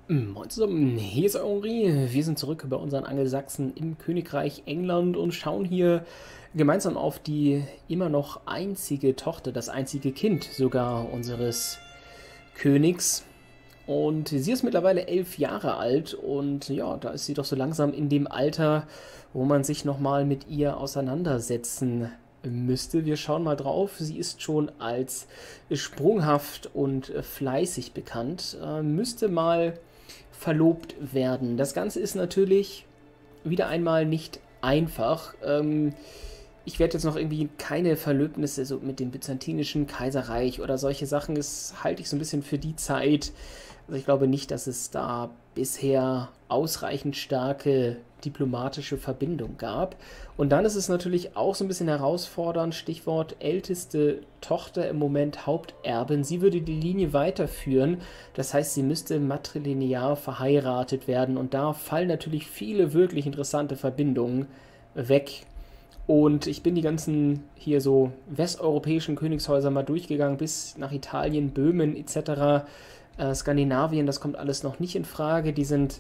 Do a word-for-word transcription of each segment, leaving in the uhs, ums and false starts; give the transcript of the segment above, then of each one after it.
Moin zusammen, hier ist Henri. Wir sind zurück bei unseren Angelsachsen im Königreich England und schauen hier gemeinsam auf die immer noch einzige Tochter, das einzige Kind sogar unseres Königs. Und sie ist mittlerweile elf Jahre alt und ja, da ist sie doch so langsam in dem Alter, wo man sich nochmal mit ihr auseinandersetzen müsste. Wir schauen mal drauf. Sie ist schon als sprunghaft und fleißig bekannt. Äh, müsste mal verlobt werden. Das Ganze ist natürlich wieder einmal nicht einfach. Ähm, ich werde jetzt noch irgendwie keine Verlöbnisse so mit dem byzantinischen Kaiserreich oder solche Sachen. Das halte ich so ein bisschen für die Zeit. Also ich glaube nicht, dass es da bisher ausreichend starke diplomatische Verbindung gab. Und dann ist es natürlich auch so ein bisschen herausfordernd, Stichwort älteste Tochter im Moment Haupterbin. Sie würde die Linie weiterführen, das heißt, sie müsste matrilinear verheiratet werden und da fallen natürlich viele wirklich interessante Verbindungen weg. Und ich bin die ganzen hier so westeuropäischen Königshäuser mal durchgegangen, bis nach Italien, Böhmen et cetera. Äh, Skandinavien, das kommt alles noch nicht in Frage. Die sind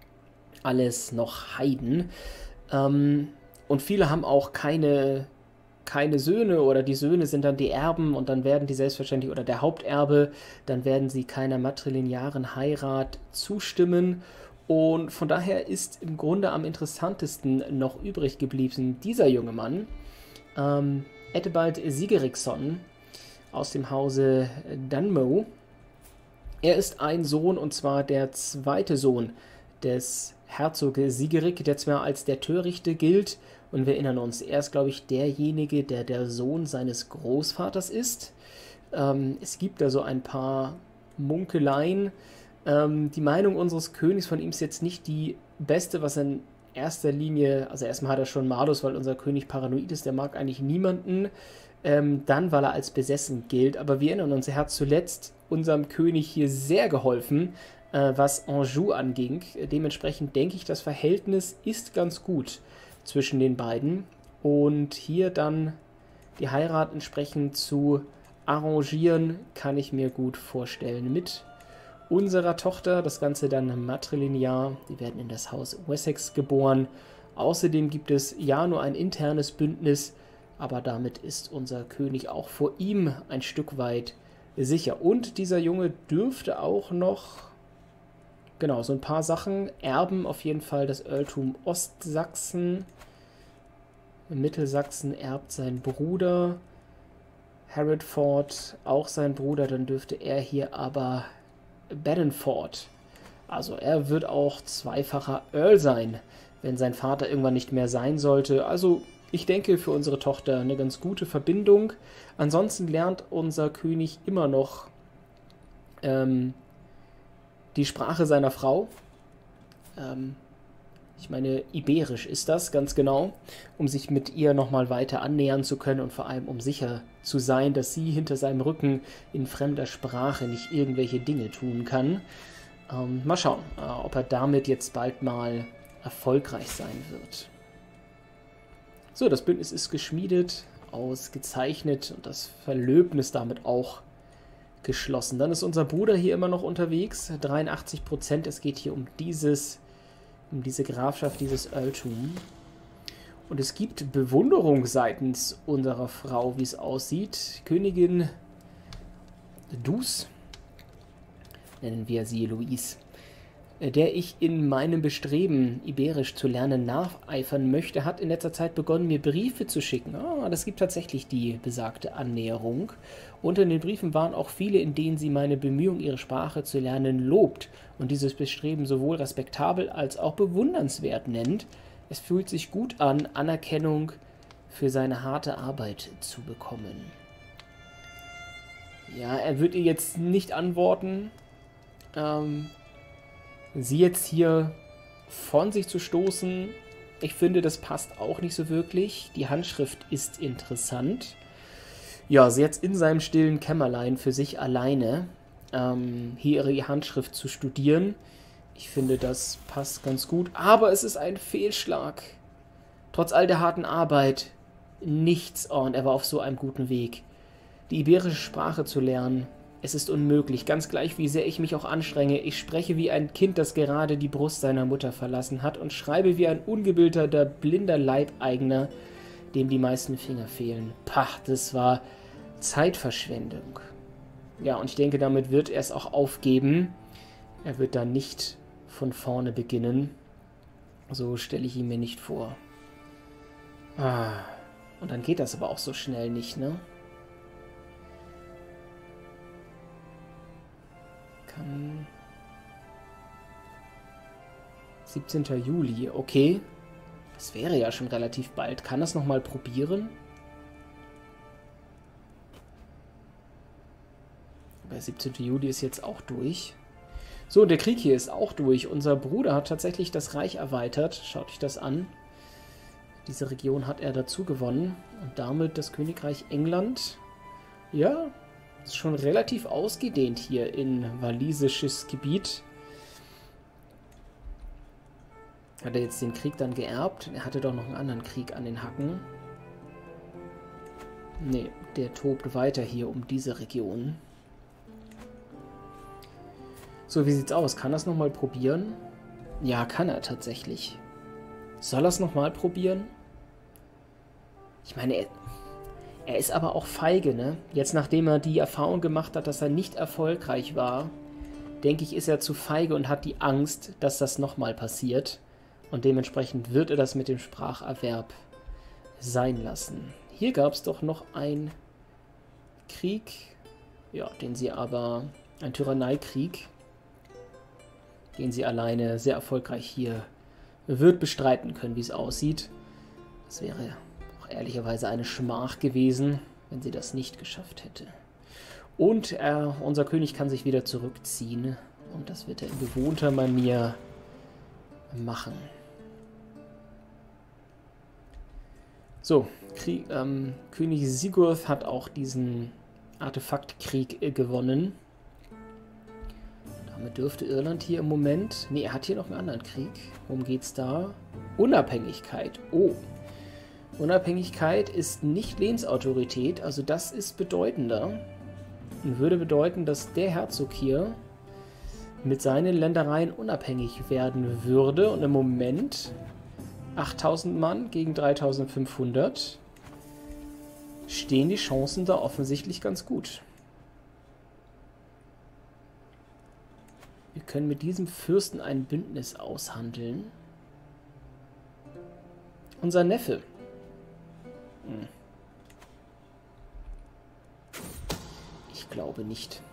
alles noch Heiden. Ähm, und viele haben auch keine, keine Söhne oder die Söhne sind dann die Erben und dann werden die selbstverständlich oder der Haupterbe, dann werden sie keiner matrilinearen Heirat zustimmen. Und von daher ist im Grunde am interessantesten noch übrig geblieben dieser junge Mann, ähm, Eddebald Sigeriksson aus dem Hause Dunmow. Er ist ein Sohn, und zwar der zweite Sohn des Herzog Sigerik, der zwar als der Törichte gilt, und wir erinnern uns, er ist, glaube ich, derjenige, der der Sohn seines Großvaters ist. Ähm, es gibt da so ein paar Munkeleien. Ähm, die Meinung unseres Königs von ihm ist jetzt nicht die beste, was in erster Linie, also erstmal hat er schon Malus, weil unser König paranoid ist, der mag eigentlich niemanden. Ähm, dann, weil er als besessen gilt. Aber wir erinnern uns, er hat zuletzt unserem König hier sehr geholfen, äh, was Anjou anging. Dementsprechend denke ich, das Verhältnis ist ganz gut zwischen den beiden. Und hier dann die Heirat entsprechend zu arrangieren, kann ich mir gut vorstellen. Mit unserer Tochter, das Ganze dann matrilinear. Die werden in das Haus Wessex geboren. Außerdem gibt es ja nur ein internes Bündnis, aber damit ist unser König auch vor ihm ein Stück weit sicher. Und dieser Junge dürfte auch noch, genau, so ein paar Sachen erben. Auf jeden Fall das Earltum Ostsachsen. Mittelsachsen erbt sein Bruder. Hereford auch sein Bruder. Dann dürfte er hier aber Badenford. Also er wird auch zweifacher Earl sein, wenn sein Vater irgendwann nicht mehr sein sollte. Also ich denke, für unsere Tochter eine ganz gute Verbindung. Ansonsten lernt unser König immer noch ähm, die Sprache seiner Frau. Ähm, ich meine, Iberisch ist das ganz genau, um sich mit ihr nochmal weiter annähern zu können und vor allem um sicher zu sein, dass sie hinter seinem Rücken in fremder Sprache nicht irgendwelche Dinge tun kann. Ähm, mal schauen, äh, ob er damit jetzt bald mal erfolgreich sein wird. So, das Bündnis ist geschmiedet, ausgezeichnet und das Verlöbnis damit auch geschlossen. Dann ist unser Bruder hier immer noch unterwegs, dreiundachtzig Prozent. Es geht hier um dieses, um diese Grafschaft, dieses Earltum. Und es gibt Bewunderung seitens unserer Frau, wie es aussieht. Königin Dus, nennen wir sie Louise, der ich in meinem Bestreben, Iberisch zu lernen, nacheifern möchte, hat in letzter Zeit begonnen, mir Briefe zu schicken. Ah, das gibt tatsächlich die besagte Annäherung. Unter den Briefen waren auch viele, in denen sie meine Bemühung, ihre Sprache zu lernen, lobt und dieses Bestreben sowohl respektabel als auch bewundernswert nennt. Es fühlt sich gut an, Anerkennung für seine harte Arbeit zu bekommen. Ja, er wird ihr jetzt nicht antworten. Ähm... Sie jetzt hier von sich zu stoßen, ich finde, das passt auch nicht so wirklich. Die Handschrift ist interessant. Ja, sie jetzt in seinem stillen Kämmerlein für sich alleine ähm, hier ihre Handschrift zu studieren. Ich finde, das passt ganz gut. Aber es ist ein Fehlschlag. Trotz all der harten Arbeit nichts. Oh, und er war auf so einem guten Weg. Die iberische Sprache zu lernen, Es ist unmöglich, ganz gleich, wie sehr ich mich auch anstrenge. Ich spreche wie ein Kind, das gerade die Brust seiner Mutter verlassen hat und schreibe wie ein ungebildeter, blinder Leibeigener, dem die meisten Finger fehlen. Pah, das war Zeitverschwendung. Ja, und ich denke, damit wird er es auch aufgeben. Er wird dann nicht von vorne beginnen. So stelle ich ihn mir nicht vor. Ah, und dann geht das aber auch so schnell nicht, ne? Kann... siebzehnter Juli, okay. Das wäre ja schon relativ bald. Kann das nochmal probieren? Der siebzehnte Juli ist jetzt auch durch. So, der Krieg hier ist auch durch. Unser Bruder hat tatsächlich das Reich erweitert. Schaut euch das an. Diese Region hat er dazu gewonnen. Und damit das Königreich England. Ja, ist schon relativ ausgedehnt hier in walisisches Gebiet. Hat er jetzt den Krieg dann geerbt? Er hatte doch noch einen anderen Krieg an den Hacken. Nee, der tobt weiter hier um diese Region. So, wie sieht's aus? Kann er es nochmal probieren? Ja, kann er tatsächlich. Soll er es nochmal probieren? Ich meine, er, er ist aber auch feige, ne? Jetzt, nachdem er die Erfahrung gemacht hat, dass er nicht erfolgreich war, denke ich, ist er zu feige und hat die Angst, dass das nochmal passiert. Und dementsprechend wird er das mit dem Spracherwerb sein lassen. Hier gab es doch noch einen Krieg, ja, den sie aber, ein Tyranneikrieg, den sie alleine sehr erfolgreich hier wird bestreiten können, wie es aussieht. Das wäre auch ehrlicherweise eine Schmach gewesen, wenn sie das nicht geschafft hätte. Und äh, unser König kann sich wieder zurückziehen. Und das wird er in gewohnter Manier machen. So, Krieg, ähm, König Sigurd hat auch diesen Artefaktkrieg äh, gewonnen. Damit dürfte Irland hier im Moment... Ne, er hat hier noch einen anderen Krieg. Worum geht's da? Unabhängigkeit. Oh. Unabhängigkeit ist nicht Lehnsautorität, also das ist bedeutender. Und würde bedeuten, dass der Herzog hier mit seinen Ländereien unabhängig werden würde. Und im Moment achttausend Mann gegen dreitausendfünfhundert stehen die Chancen da offensichtlich ganz gut. Wir können mit diesem Fürsten ein Bündnis aushandeln. Unser Neffe. Hm. Ich glaube nicht.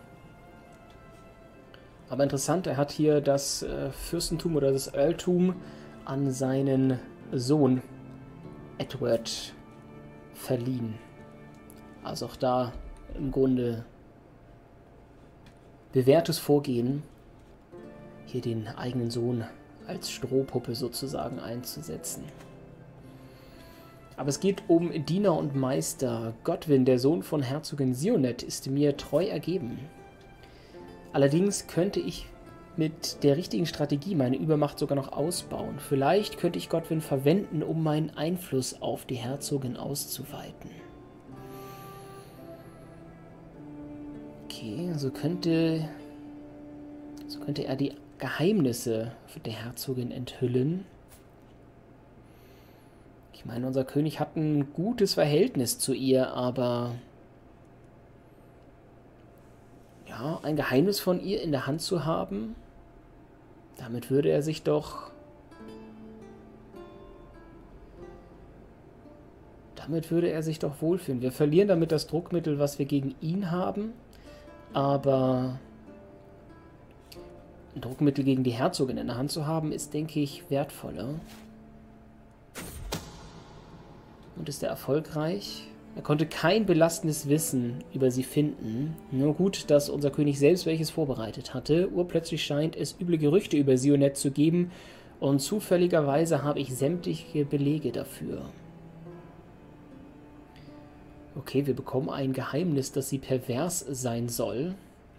Aber interessant, er hat hier das äh, Fürstentum oder das Earltum an seinen Sohn Edward verliehen. Also auch da im Grunde bewährtes Vorgehen, hier den eigenen Sohn als Strohpuppe sozusagen einzusetzen. Aber es geht um Diener und Meister. Godwin, der Sohn von Herzogin Sioned, ist mir treu ergeben. Allerdings könnte ich mit der richtigen Strategie meine Übermacht sogar noch ausbauen. Vielleicht könnte ich Godwin verwenden, um meinen Einfluss auf die Herzogin auszuweiten. Okay, so könnte, so könnte er die Geheimnisse der Herzogin enthüllen. Ich meine, unser König hat ein gutes Verhältnis zu ihr, aber ja, ein Geheimnis von ihr in der Hand zu haben, damit würde er sich doch damit würde er sich doch wohlfühlen. Wir verlieren damit das Druckmittel, was wir gegen ihn haben, aber ein Druckmittel gegen die Herzogin in der Hand zu haben, ist, denke ich, wertvoller. Und ist er erfolgreich? Er konnte kein belastendes Wissen über sie finden. Nur gut, dass unser König selbst welches vorbereitet hatte. Urplötzlich scheint es üble Gerüchte über Sioned zu geben und zufälligerweise habe ich sämtliche Belege dafür. Okay, wir bekommen ein Geheimnis, dass sie pervers sein soll.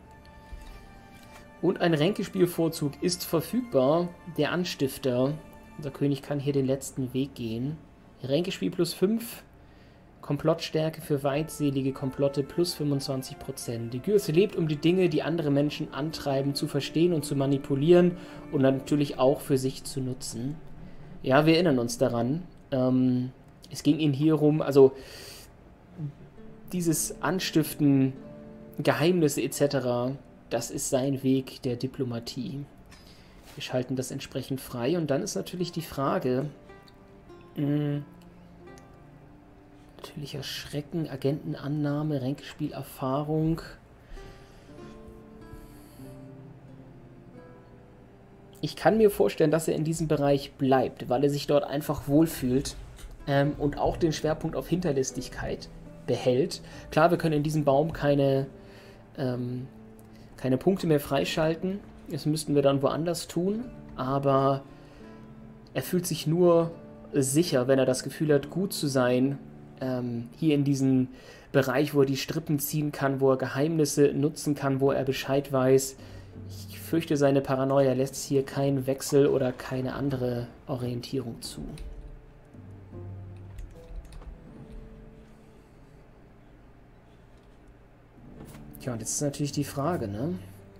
Und ein Ränkespielvorzug ist verfügbar. Der Anstifter. Unser König kann hier den letzten Weg gehen. Ränkespiel plus fünf. Komplottstärke für weitselige Komplotte plus fünfundzwanzig Prozent. Die Gyrse lebt, um die Dinge, die andere Menschen antreiben, zu verstehen und zu manipulieren und natürlich auch für sich zu nutzen. Ja, wir erinnern uns daran. Ähm, es ging ihnen hier rum, also dieses Anstiften, Geheimnisse et cetera, das ist sein Weg der Diplomatie. Wir schalten das entsprechend frei und dann ist natürlich die Frage, mh, natürlicher Schrecken, Agentenannahme, Ränkespiel-Erfahrung. Ich kann mir vorstellen, dass er in diesem Bereich bleibt, weil er sich dort einfach wohlfühlt ähm, und auch den Schwerpunkt auf Hinterlistigkeit behält. Klar, wir können in diesem Baum keine, ähm, keine Punkte mehr freischalten. Das müssten wir dann woanders tun, aber er fühlt sich nur sicher, wenn er das Gefühl hat, gut zu sein, ähm, hier in diesem Bereich, wo er die Strippen ziehen kann, wo er Geheimnisse nutzen kann, wo er Bescheid weiß. Ich fürchte, seine Paranoia lässt hier keinen Wechsel oder keine andere Orientierung zu. Tja, und jetzt ist natürlich die Frage, ne?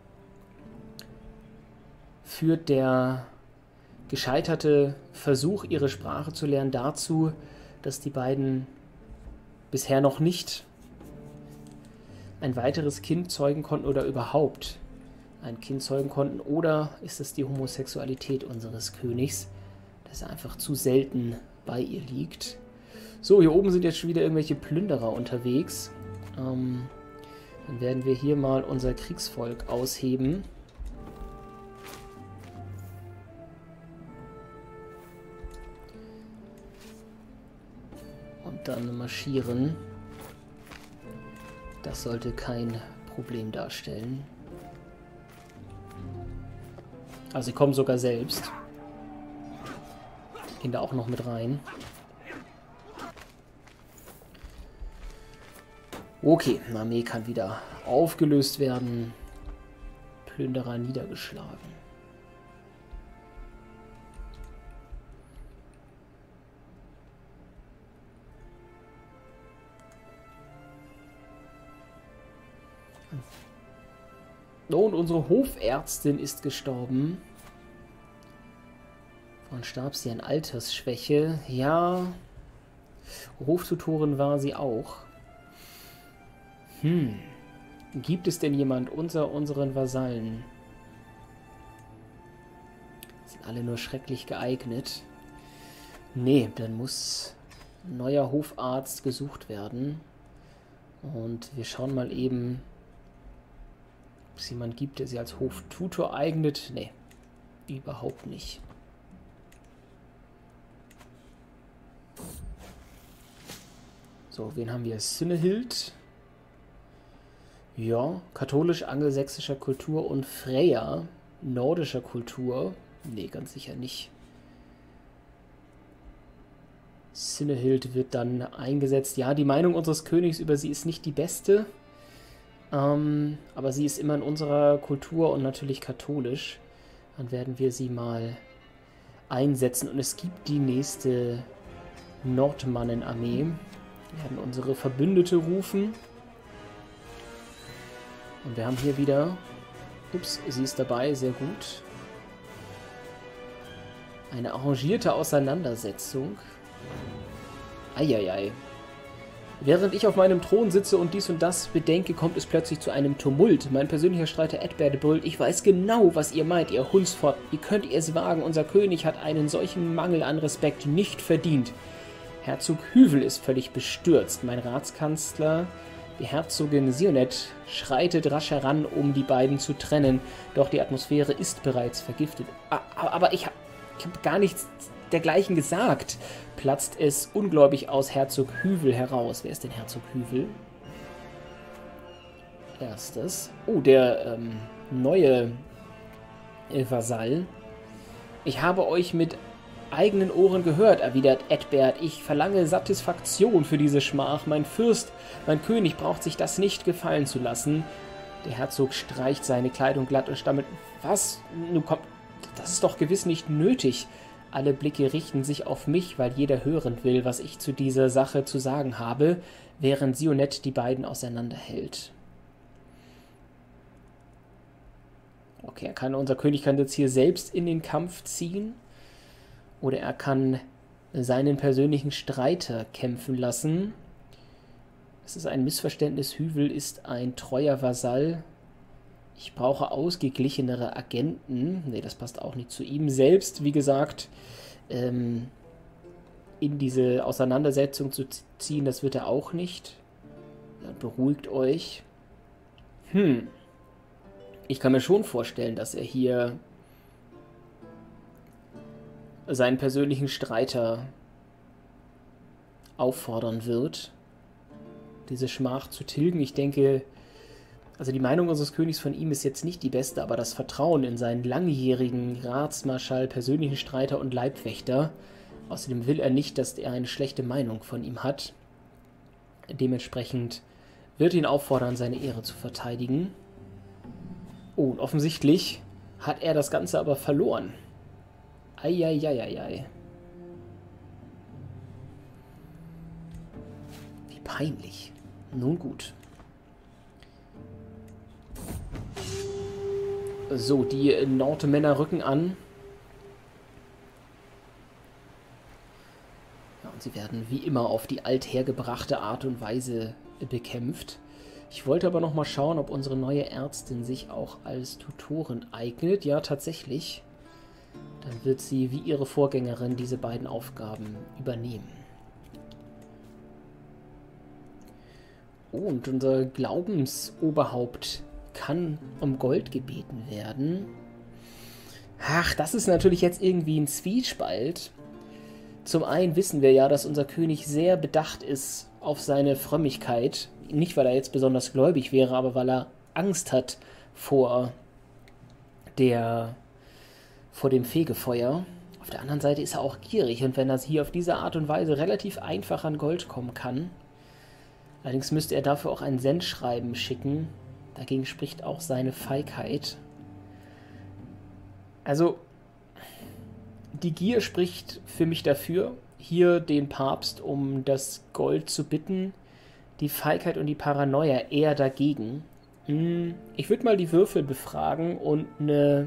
Führt der gescheiterte Versuch, ihre Sprache zu lernen, dazu, dass die beiden bisher noch nicht ein weiteres Kind zeugen konnten oder überhaupt ein Kind zeugen konnten? Oder ist es die Homosexualität unseres Königs, dass er einfach zu selten bei ihr liegt? So, hier oben sind jetzt schon wieder irgendwelche Plünderer unterwegs. Ähm, dann werden wir hier mal unser Kriegsvolk ausheben. Und dann marschieren. Das sollte kein Problem darstellen. Also sie kommen sogar selbst. Gehen da auch noch mit rein. Okay, eine Armee kann wieder aufgelöst werden. Plünderer niedergeschlagen. Und unsere Hofärztin ist gestorben. Von starb sie an Altersschwäche. Ja, Hoftutorin war sie auch. Hm, gibt es denn jemand unter unseren Vasallen? Sind alle nur schrecklich geeignet. Nee, dann muss ein neuer Hofarzt gesucht werden. Und wir schauen mal eben, ob es jemand gibt, der sie als Hoftutor eignet. Nee, überhaupt nicht. So, wen haben wir? Synnehild. Ja, katholisch-angelsächsischer Kultur und Freya, nordischer Kultur. Nee, ganz sicher nicht. Synnehild wird dann eingesetzt. Ja, die Meinung unseres Königs über sie ist nicht die beste. Ähm, aber sie ist immer in unserer Kultur und natürlich katholisch. Dann werden wir sie mal einsetzen. Und es gibt die nächste Nordmannen-Armee. Wir werden unsere Verbündete rufen. Und wir haben hier wieder... Ups, sie ist dabei, sehr gut. Eine arrangierte Auseinandersetzung. Eieiei. Während ich auf meinem Thron sitze und dies und das bedenke, kommt es plötzlich zu einem Tumult. Mein persönlicher Streiter Edbert brüllt, ich weiß genau, was ihr meint, ihr Hundsfott. Wie könnt ihr es wagen? Unser König hat einen solchen Mangel an Respekt nicht verdient. Herzog Hüvel ist völlig bestürzt. Mein Ratskanzler, die Herzogin Sionet, schreitet rasch heran, um die beiden zu trennen. Doch die Atmosphäre ist bereits vergiftet. Aber ich habe ich hab gar nichts dergleichen gesagt. Platzt es ungläubig aus Herzog Hüvel heraus. Wer ist denn Herzog Hüvel? Erstes. Oh, der ähm, neue äh, Vasall. Ich habe euch mit eigenen Ohren gehört, erwidert Edbert. Ich verlange Satisfaktion für diese Schmach. Mein Fürst, mein König braucht sich das nicht gefallen zu lassen. Der Herzog streicht seine Kleidung glatt und stammelt. Was? Nun kommt. Das ist doch gewiss nicht nötig. Alle Blicke richten sich auf mich, weil jeder hören will, was ich zu dieser Sache zu sagen habe, während Sionette die beiden auseinanderhält. Okay, er kann, unser König kann jetzt hier selbst in den Kampf ziehen. Oder er kann seinen persönlichen Streiter kämpfen lassen. Es ist ein Missverständnis. Hüvel ist ein treuer Vasall. Ich brauche ausgeglichenere Agenten. Ne, das passt auch nicht zu ihm selbst. Wie gesagt, ähm, in diese Auseinandersetzung zu ziehen, das wird er auch nicht. Ja, beruhigt euch. Hm. Ich kann mir schon vorstellen, dass er hier seinen persönlichen Streiter auffordern wird, diese Schmach zu tilgen. Ich denke, also die Meinung unseres Königs von ihm ist jetzt nicht die beste, aber das Vertrauen in seinen langjährigen Ratsmarschall, persönlichen Streiter und Leibwächter, außerdem will er nicht, dass er eine schlechte Meinung von ihm hat. Dementsprechend wird ihn auffordern, seine Ehre zu verteidigen. Oh, und offensichtlich hat er das Ganze aber verloren. Eieieiei. Wie peinlich. Nun gut. So, die Nordmänner rücken an. Ja, und sie werden wie immer auf die althergebrachte Art und Weise bekämpft. Ich wollte aber noch mal schauen, ob unsere neue Ärztin sich auch als Tutorin eignet. Ja, tatsächlich. Dann wird sie wie ihre Vorgängerin diese beiden Aufgaben übernehmen. Oh, und unser Glaubensoberhaupt kann um Gold gebeten werden. Ach, das ist natürlich jetzt irgendwie ein Zwiespalt. Zum einen wissen wir ja, dass unser König sehr bedacht ist auf seine Frömmigkeit. Nicht, weil er jetzt besonders gläubig wäre, aber weil er Angst hat vor der, vor dem Fegefeuer. Auf der anderen Seite ist er auch gierig. Und wenn er hier auf diese Art und Weise relativ einfach an Gold kommen kann, allerdings müsste er dafür auch ein Sendschreiben schicken. Dagegen spricht auch seine Feigheit. Also, die Gier spricht für mich dafür, hier den Papst um das Gold zu bitten. Die Feigheit und die Paranoia eher dagegen. Ich würde mal die Würfel befragen und eine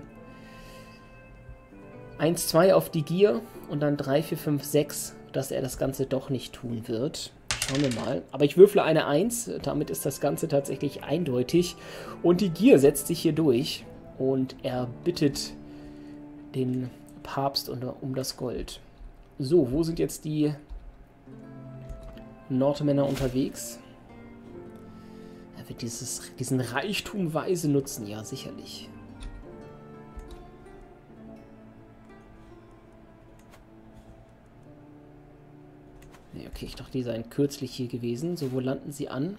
eins, zwei auf die Gier und dann drei, vier, fünf, sechs, dass er das Ganze doch nicht tun wird. Schauen wir mal. Aber ich würfle eine eins, damit ist das Ganze tatsächlich eindeutig. Und die Gier setzt sich hier durch und er bittet den Papst um das Gold. So, wo sind jetzt die Nordmänner unterwegs? Er wird dieses, diesen Reichtum weise nutzen, ja, sicherlich. Nee, okay, ich dachte, die seien kürzlich hier gewesen. So, wo landen sie an?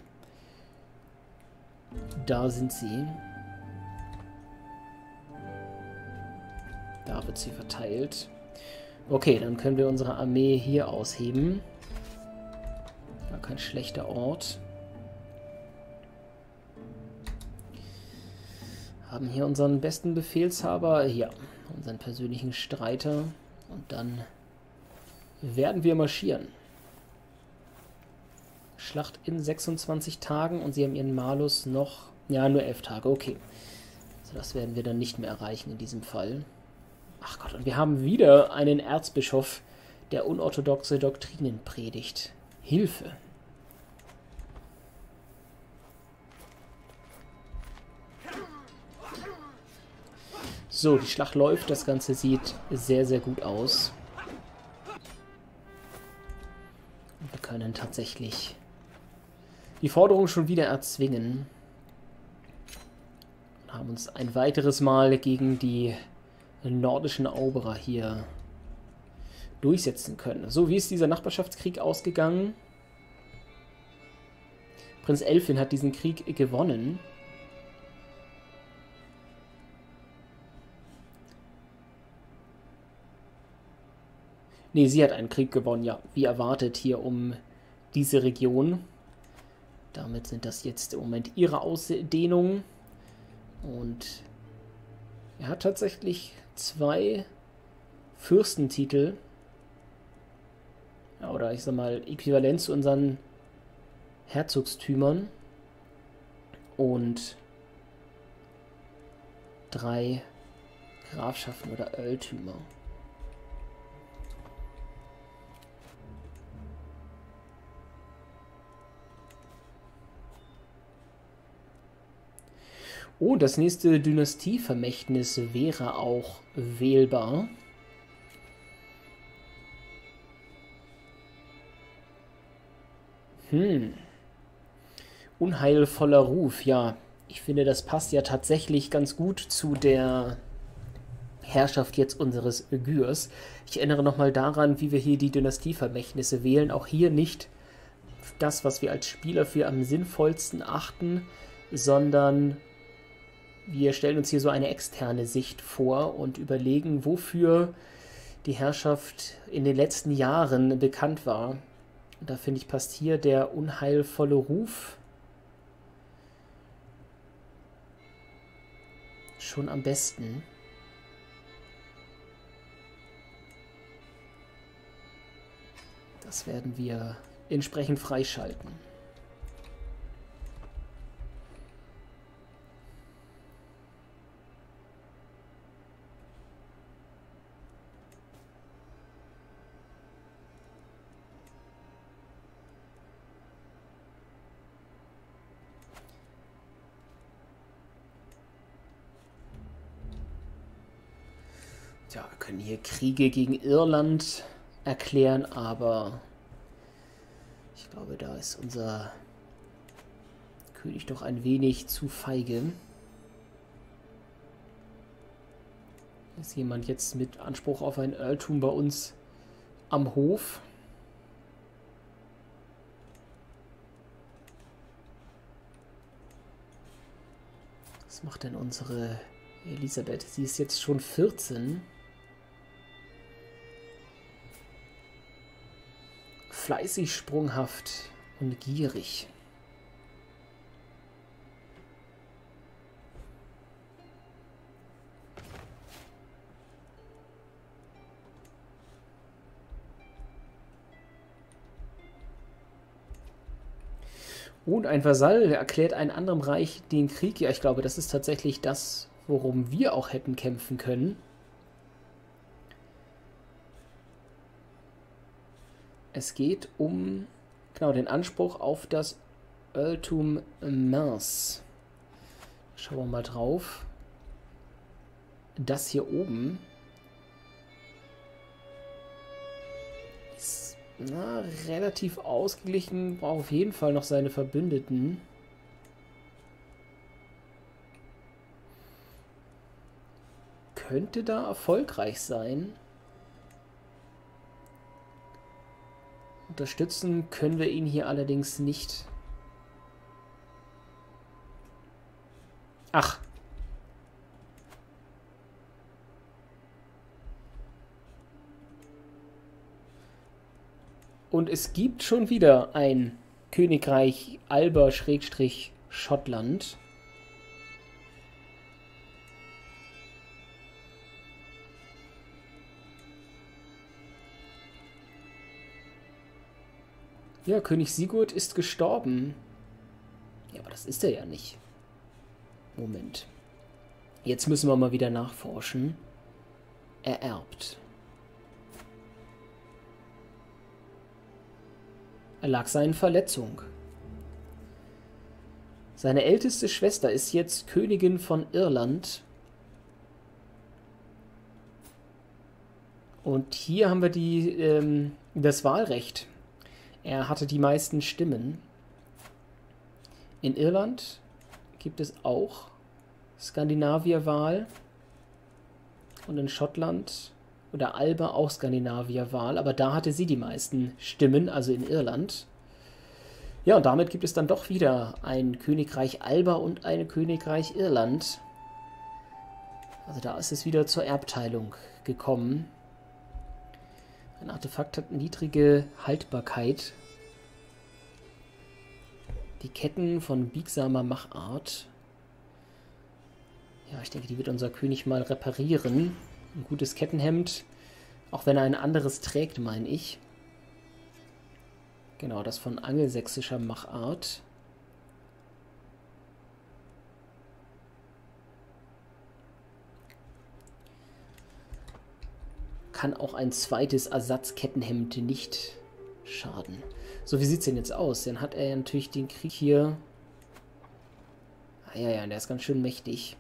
Da sind sie. Da wird sie verteilt. Okay, dann können wir unsere Armee hier ausheben. Gar kein schlechter Ort. Haben hier unseren besten Befehlshaber. Hier, unseren persönlichen Streiter. Und dann werden wir marschieren. Schlacht in sechsundzwanzig Tagen und sie haben ihren Malus noch... Ja, nur elf Tage, okay. Also das werden wir dann nicht mehr erreichen in diesem Fall. Ach Gott, und wir haben wieder einen Erzbischof, der unorthodoxe Doktrinen predigt. Hilfe! So, die Schlacht läuft, das Ganze sieht sehr, sehr gut aus. Und wir können tatsächlich die Forderung schon wieder erzwingen. Und haben uns ein weiteres Mal gegen die nordischen Eroberer hier durchsetzen können. So, wie ist dieser Nachbarschaftskrieg ausgegangen? Prinz Elfin hat diesen Krieg gewonnen. Ne, sie hat einen Krieg gewonnen, ja. Wie erwartet hier um diese Region. Damit sind das jetzt im Moment ihre Ausdehnungen. Und er hat tatsächlich zwei Fürstentitel. Ja, oder ich sag mal, äquivalent zu unseren Herzogstümern. Und drei Grafschaften oder Earltümer. Oh, das nächste Dynastievermächtnis wäre auch wählbar. Hm. Unheilvoller Ruf, ja. Ich finde, das passt ja tatsächlich ganz gut zu der Herrschaft jetzt unseres Gyrs. Ich erinnere nochmal daran, wie wir hier die Dynastievermächtnisse wählen. Auch hier nicht das, was wir als Spieler für am sinnvollsten achten, sondern wir stellen uns hier so eine externe Sicht vor und überlegen, wofür die Herrschaft in den letzten Jahren bekannt war. Und da finde ich, passt hier der unheilvolle Ruf schon am besten. Das werden wir entsprechend freischalten. Tja, wir können hier Kriege gegen Irland erklären, aber ich glaube, da ist unser König doch ein wenig zu feige. Ist jemand jetzt mit Anspruch auf ein Earltum bei uns am Hof? Was macht denn unsere Elisabeth? Sie ist jetzt schon vierzehn. Fleißig, sprunghaft und gierig. Und ein Vasall erklärt einem anderen Reich den Krieg. Ja, ich glaube, das ist tatsächlich das, worum wir auch hätten kämpfen können. Es geht um genau den Anspruch auf das Earltum Mars. Schauen wir mal drauf. Das hier oben ist na, relativ ausgeglichen, braucht auf jeden Fall noch seine Verbündeten. Könnte da erfolgreich sein. Unterstützen können wir ihn hier allerdings nicht. Ach. Und es gibt schon wieder ein Königreich Alba-Schottland. Ja, König Sigurd ist gestorben. Ja, aber das ist er ja nicht. Moment. Jetzt müssen wir mal wieder nachforschen. Ererbt. Er lag seinen Verletzung. Seine älteste Schwester ist jetzt Königin von Irland. Und hier haben wir die, ähm, das Wahlrecht. Er hatte die meisten Stimmen. In Irland gibt es auch Skandinavier-Wahl. Und in Schottland oder Alba auch Skandinavier-Wahl. Aber da hatte sie die meisten Stimmen, also in Irland. Ja, und damit gibt es dann doch wieder ein Königreich Alba und ein Königreich Irland. Also da ist es wieder zur Erbteilung gekommen. Ein Artefakt hat niedrige Haltbarkeit. Die Ketten von biegsamer Machart. Ja, ich denke, die wird unser König mal reparieren. Ein gutes Kettenhemd Auch wenn er ein anderes trägt, meine ich. Genau, das von angelsächsischer Machart. Kann auch ein zweites Ersatzkettenhemd nicht schaden. So, wie sieht es denn jetzt aus? Dann hat er natürlich den Krieg hier. Ah, ja, ja, der ist ganz schön mächtig.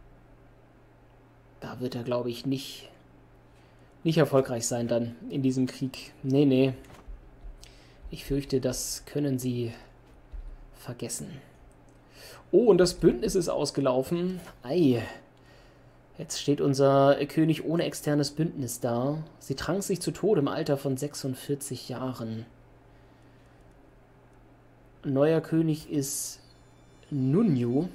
Da wird er, glaube ich, nicht, nicht erfolgreich sein dann in diesem Krieg. Nee, nee. Ich fürchte, das können sie vergessen. Oh, und das Bündnis ist ausgelaufen. Ei. Jetzt steht unser König ohne externes Bündnis da. Sie trank sich zu Tode im Alter von sechsundvierzig Jahren. Neuer König ist Nunyu.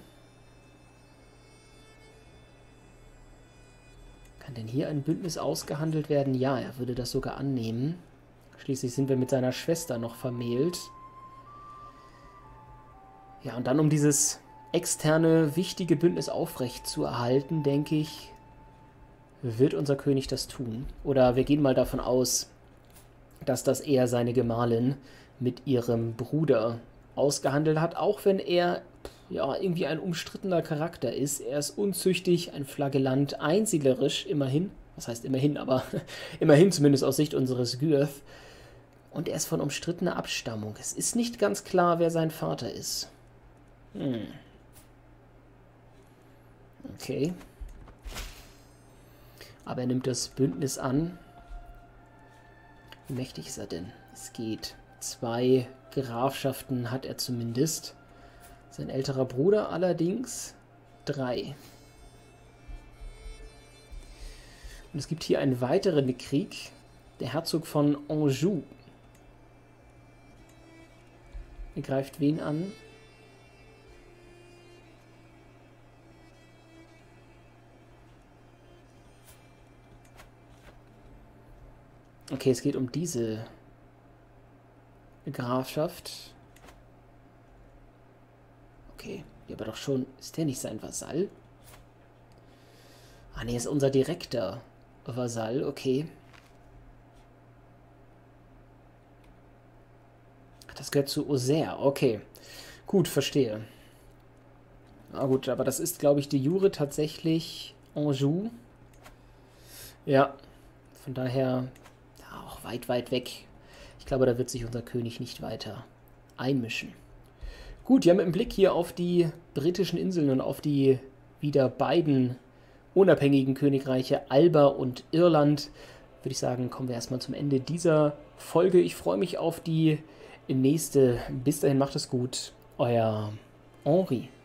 Kann denn hier ein Bündnis ausgehandelt werden? Ja, er würde das sogar annehmen. Schließlich sind wir mit seiner Schwester noch vermählt. Ja, und dann um dieses externe, wichtige Bündnis aufrecht zu erhalten, denke ich, wird unser König das tun. Oder wir gehen mal davon aus, dass das eher seine Gemahlin mit ihrem Bruder ausgehandelt hat, auch wenn er ja irgendwie ein umstrittener Charakter ist. Er ist unzüchtig, ein Flagellant, einsiedlerisch, immerhin. Was heißt immerhin, aber immerhin zumindest aus Sicht unseres Gyrth. Und er ist von umstrittener Abstammung. Es ist nicht ganz klar, wer sein Vater ist. Hm. Okay. Aber er nimmt das Bündnis an. Wie mächtig ist er denn? Es geht. Zwei Grafschaften hat er zumindest. Sein älterer Bruder allerdings drei. Und es gibt hier einen weiteren Krieg. Der Herzog von Anjou. Er greift wen an? Okay, es geht um diese Grafschaft. Okay, ja, aber doch schon... Ist der nicht sein Vasall? Ah, nee, ist unser direkter Vasall, okay. Das gehört zu Auxerre, okay. Gut, verstehe. Na gut, aber das ist, glaube ich, de jure tatsächlich Anjou. Ja, von daher ja, auch weit, weit weg. Ich glaube, da wird sich unser König nicht weiter einmischen. Gut, wir haben im Blick hier auf die britischen Inseln und auf die wieder beiden unabhängigen Königreiche Alba und Irland. Würde ich sagen, kommen wir erstmal zum Ende dieser Folge. Ich freue mich auf die nächste. Bis dahin, macht es gut. Euer Henri.